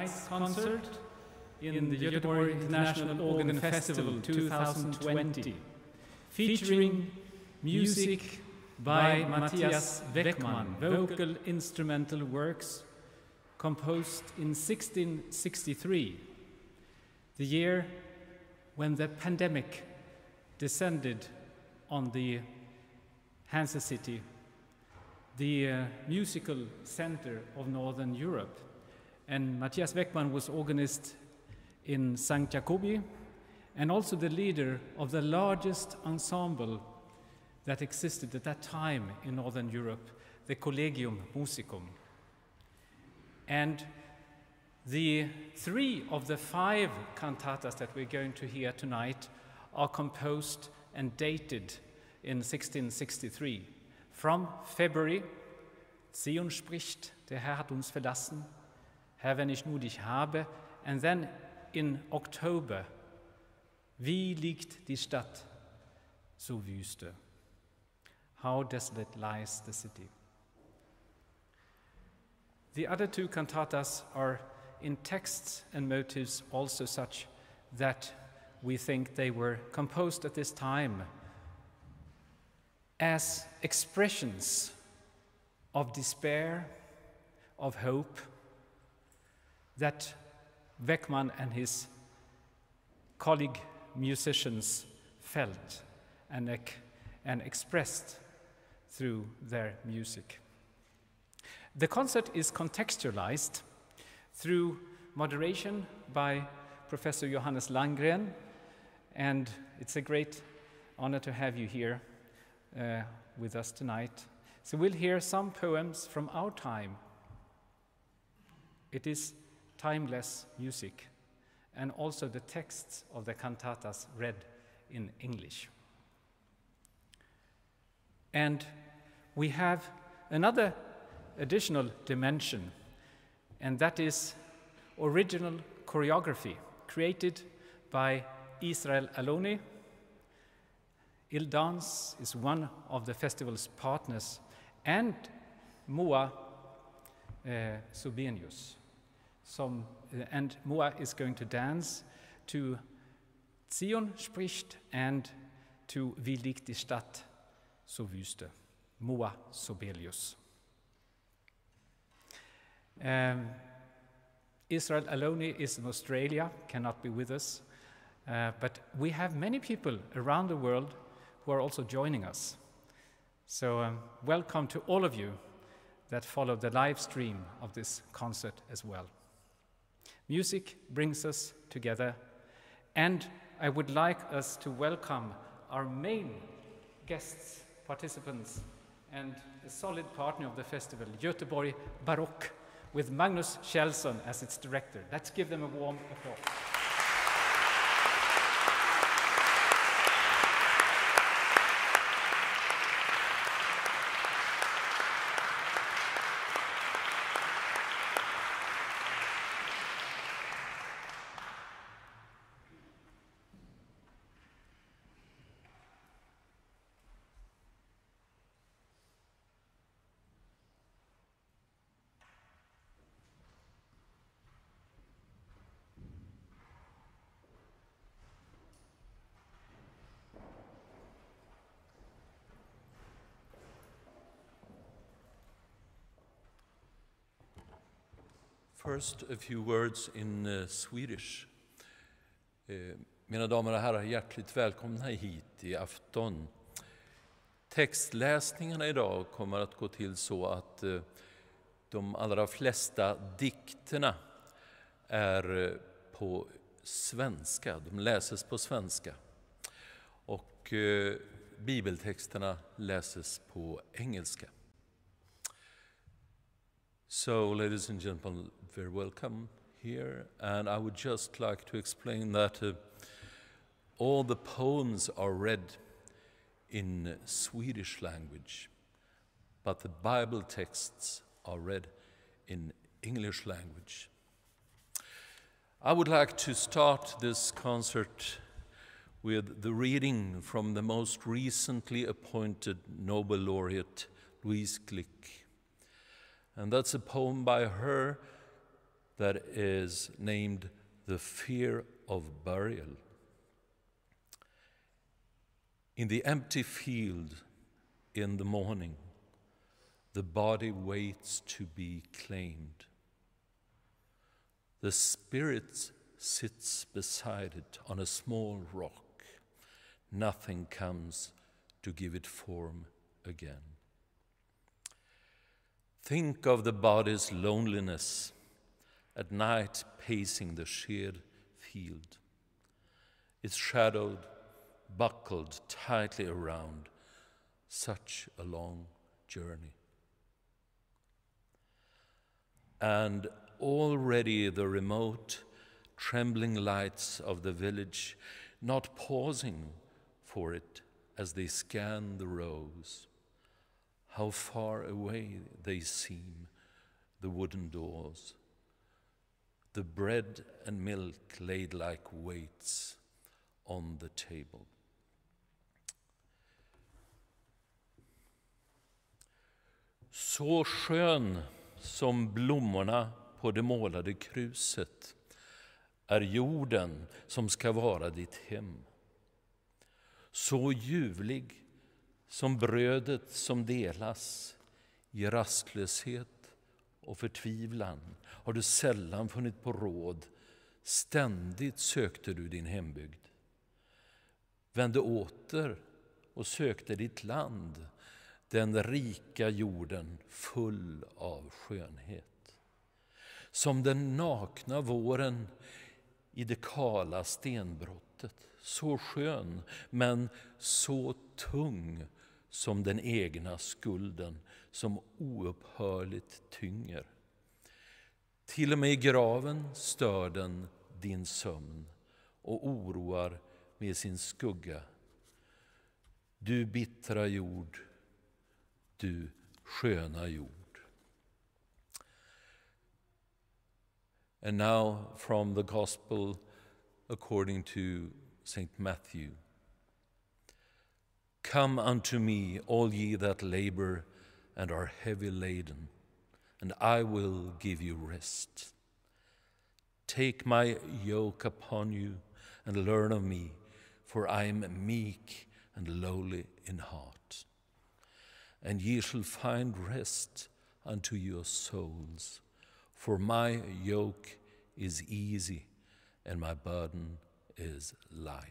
tonight's concert in the Göteborg International Organ Festival 2020, featuring music by Matthias Weckman, vocal instrumental works composed in 1663, the year when the pandemic descended on the Hansa city, the musical center of Northern Europe. And Matthias Weckman was organist in St. Jacobi and also the leader of the largest ensemble that existed at that time in Northern Europe, the Collegium Musicum. And the 3 of the 5 cantatas that we're going to hear tonight are composed and dated in 1663. From February, Zion spricht, der Herr hat uns verlassen, Herr, wenn ich nur dich habe, and then in October, wie liegt die Stadt, so wüste. How desolate lies the city. The other 2 cantatas are in texts and motives also such that we think they were composed at this time as expressions of despair, of hope, that Weckman and his colleague musicians felt and expressed through their music. The concert is contextualized through moderation by Professor Johannes Landgren, and it's a great honor to have you here with us tonight. So we'll hear some poems from our time. It is timeless music, and also the texts of the cantatas read in English. And we have another additional dimension, and that is original choreography created by Israel Aloni. Il Dance is one of the festival's partners, and Moa Sobelius. And Moa is going to dance to Zion spricht and to Wie liegt die Stadt, so wüste. Moa Sobelius. Israel Aloni is in Australia, cannot be with us, but we have many people around the world who are also joining us. So welcome to all of you that follow the live stream of this concert as well. Music brings us together, and I would like us to welcome our main guests, participants, and a solid partner of the festival, Göteborg Baroque, with Magnus Kjellson as its director. Let's give them a warm applause. First, a few words in Swedish. Mina damer och herrar, hjärtligt välkomna hit i afton. Textläsningarna idag kommer att gå till så att de allra flesta dikterna är på svenska. De läses på svenska. Och bibeltexterna läses på engelska. So, ladies and gentlemen, very welcome here. And I would just like to explain that all the poems are read in Swedish language, but the Bible texts are read in English language. I would like to start this concert with the reading from the most recently appointed Nobel laureate, Louise Glück. And that's a poem by her that is named The Fear of Burial. In the empty field in the morning, the body waits to be claimed. The spirit sits beside it on a small rock. Nothing comes to give it form again. Think of the body's loneliness at night pacing the sheared field, its shadow buckled tightly around such a long journey. And already the remote, trembling lights of the village, not pausing for it as they scan the rows. How far away they seem, the wooden doors. The bread and milk laid like weights on the table. Så skön som blommorna på det målade kruset är jorden som ska vara ditt hem. Så ljuvlig som brödet som delas i rastlöshet och förtvivlan har du sällan funnit på råd. Ständigt sökte du din hembygd. Vände åter och sökte ditt land, den rika jorden full av skönhet. Som den nakna våren i det kala stenbrottet, så skön men så tung som den egna skulden som oupphörligt tynger. Till och med i graven stör den din sömn och oroar med sin skugga. Du bittra jord, du sköna jord. And now from the Gospel according to St. Matthew. Come unto me, all ye that labor and are heavy laden, and I will give you rest. Take my yoke upon you and learn of me, for I am meek and lowly in heart. And ye shall find rest unto your souls, for my yoke is easy and my burden is light.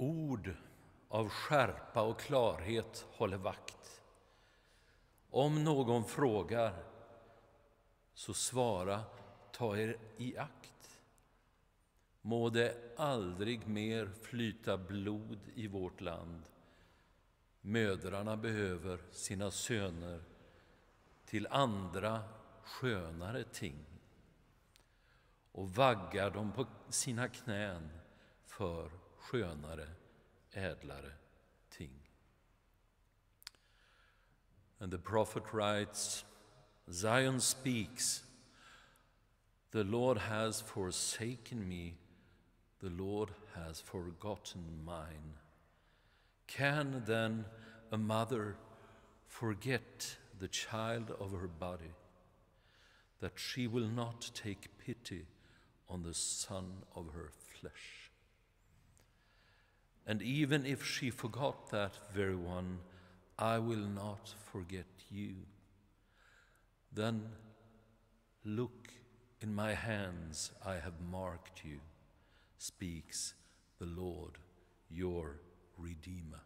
ord av skärpa och klarhet håller vakt. Om någon frågar, så svara, ta er i akt. Må det aldrig mer flyta blod i vårt land. Mödrarna behöver sina söner till andra skönare ting och vaggar dem på sina knän för skönare, ädlare ting. And the prophet writes, Zion speaks, the Lord has forsaken me, the Lord has forgotten mine. Can then a mother forget the child of her body, that she will not take pity on the son of her flesh? And even if she forgot that very one, I will not forget you. Then look, in my hands I have marked you, speaks the Lord, your Redeemer.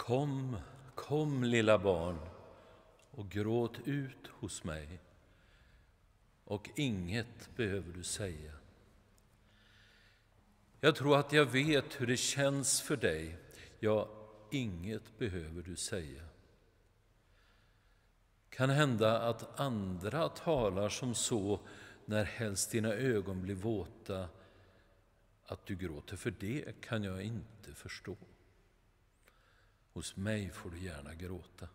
Kom lilla barn och gråt ut hos mig, och inget behöver du säga. Jag tror att jag vet hur det känns för dig, ja, inget behöver du säga. Kan hända att andra talar som så när helst dina ögon blir våta, att du gråter, för det kan jag inte förstå. Hos mig får du gärna gråta.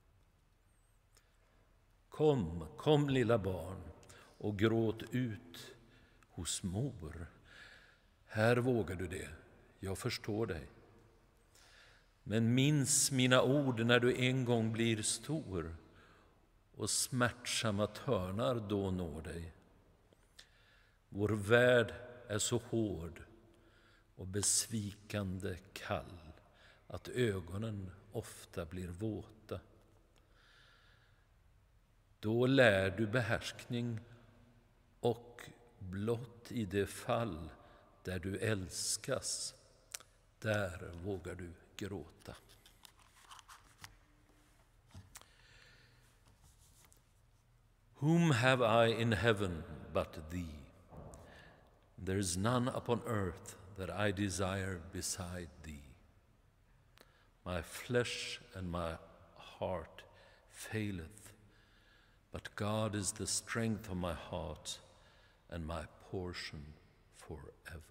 Kom lilla barn och gråt ut hos mor. Här vågar du det, jag förstår dig. Men minns mina ord när du en gång blir stor och smärtsamma törnar då når dig. Vår värld är så hård och besvikande kall att ögonen ofta blir våta. Då lär du behärskning, och blott i det fall där du älskas, där vågar du gråta. Whom have I in heaven but thee? There is none upon earth that I desire beside thee. My flesh and my heart faileth, but God is the strength of my heart and my portion forever.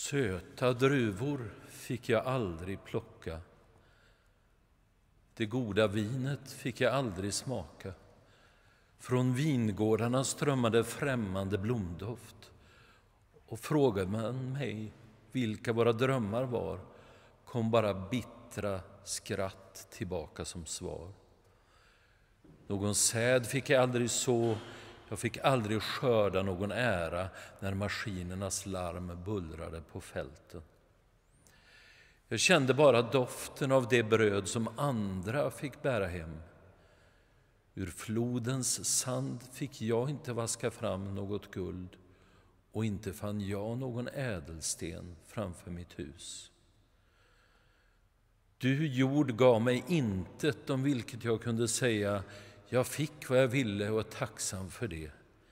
Söta druvor fick jag aldrig plocka. Det goda vinet fick jag aldrig smaka. Från vingårdarna strömmade främmande blomdoft. Och frågade man mig vilka våra drömmar var, kom bara bittra skratt tillbaka som svar. Någon säd fick jag aldrig så, jag fick aldrig skörda någon ära när maskinernas larm bullrade på fälten. Jag kände bara doften av det bröd som andra fick bära hem. Ur flodens sand fick jag inte vaska fram något guld, och inte fann jag någon ädelsten framför mitt hus. Du jord gav mig intet om vilket jag kunde säga, jag fick vad jag ville och är tacksam för det.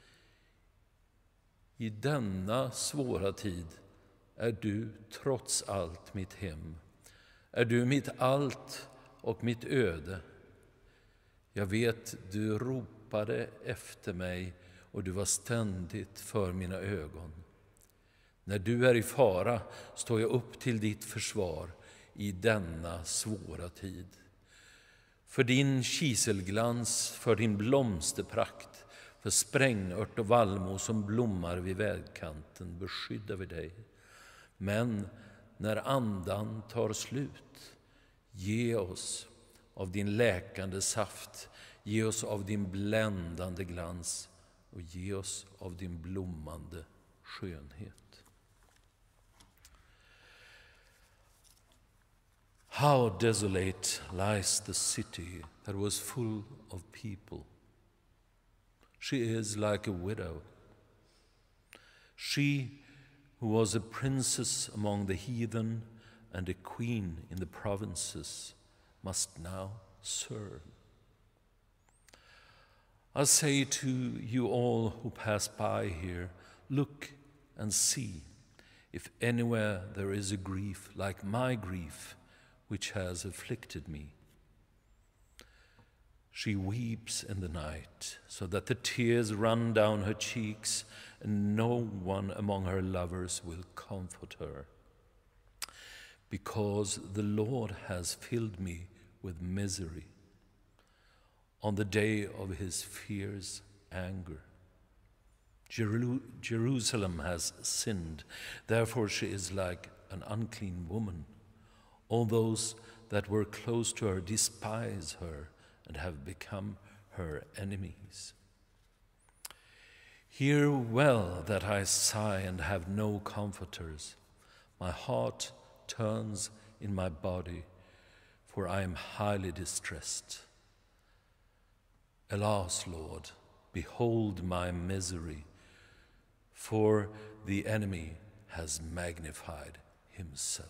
I denna svåra tid är du trots allt mitt hem. Är du mitt allt och mitt öde. Jag vet, du ropade efter mig och du var ständigt för mina ögon. När du är i fara står jag upp till ditt försvar i denna svåra tid. För din kiselglans, för din blomsterprakt, för sprängört och vallmo som blommar vid vägkanten beskyddar vi dig. Men när andan tar slut, ge oss av din läkande saft, ge oss av din bländande glans och ge oss av din blommande skönhet. How desolate lies the city that was full of people. She is like a widow. She who was a princess among the heathen and a queen in the provinces must now serve. I say to you all who pass by here, look and see if anywhere there is a grief like my grief, which has afflicted me. She weeps in the night, so that the tears run down her cheeks, and no one among her lovers will comfort her. Because the Lord has filled me with misery on the day of his fierce anger. Jerusalem has sinned, therefore she is like an unclean woman. All those that were close to her despise her and have become her enemies. Hear well that I sigh and have no comforters. My heart turns in my body, for I am highly distressed. Alas, Lord, behold my misery, for the enemy has magnified himself.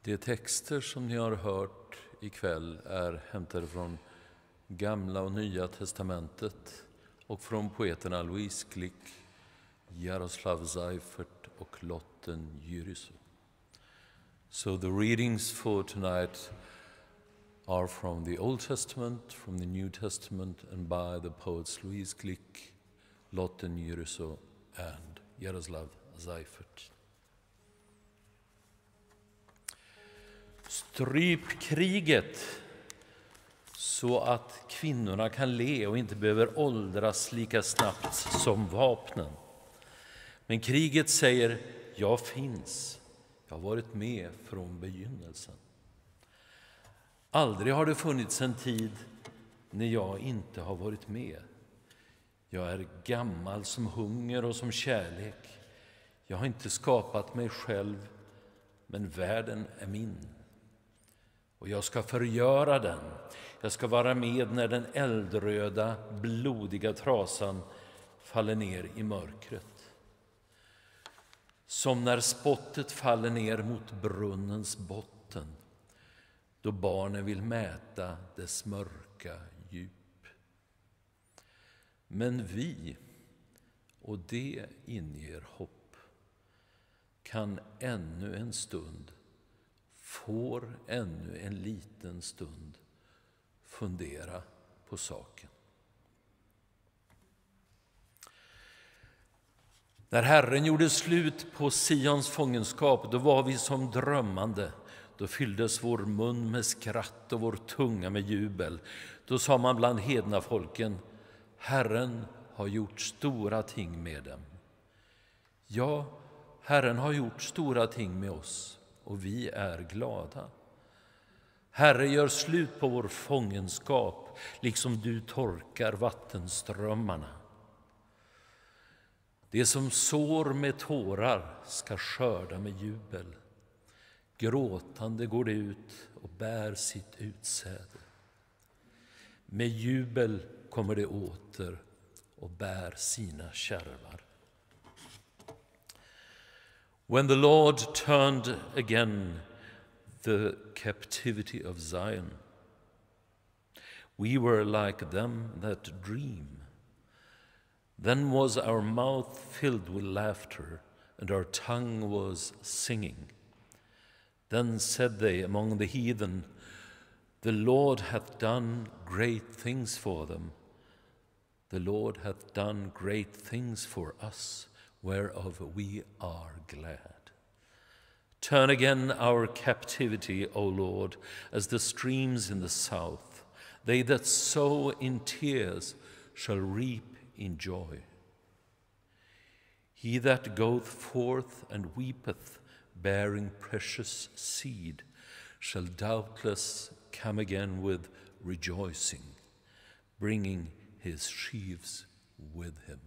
De texter som ni har hört ikväll är hämtade från Gamla och Nya testamentet och från poeterna Louise Glick, Jaroslav Seifert och Lotten Jyrisö. So the readings for tonight are from the Old Testament, from the New Testament, and by the poets Louise Glick, Lotten Jyrisö and Jaroslav Seifert. Stryp kriget så att kvinnorna kan le och inte behöver åldras lika snabbt som vapnen. Men kriget säger, jag finns, jag har varit med från begynnelsen. Aldrig har det funnits en tid när jag inte har varit med. Jag är gammal som hunger och som kärlek. Jag har inte skapat mig själv, men världen är min. Och jag ska förgöra den. Jag ska vara med när den eldröda, blodiga trasan faller ner i mörkret. Som när spottet faller ner mot brunnens botten, då barnen vill mäta dess mörka djup. Men vi, och det inger hopp, kan ännu en stund, får ännu en liten stund fundera på saken. När Herren gjorde slut på Sions fångenskap, då var vi som drömmande. Då fylldes vår mun med skratt och vår tunga med jubel. Då sa man bland hedna folken, Herren har gjort stora ting med dem. Ja, Herren har gjort stora ting med oss och vi är glada. Herre, gör slut på vår fångenskap, liksom du torkar vattenströmmarna. Det som sår med tårar ska skörda med jubel. Gråtande går det ut och bär sitt utsäde. Med jubel kommer det åter och bär sina kärvar. When the Lord turned again the captivity of Zion, we were like them that dream. Then was our mouth filled with laughter, and our tongue was singing. Then said they among the heathen, the Lord hath done great things for them. The Lord hath done great things for us, whereof we are glad. Turn again our captivity, O Lord, as the streams in the south. They that sow in tears shall reap in joy. He that goeth forth and weepeth, bearing precious seed, shall doubtless come again with rejoicing, bringing his sheaves with him.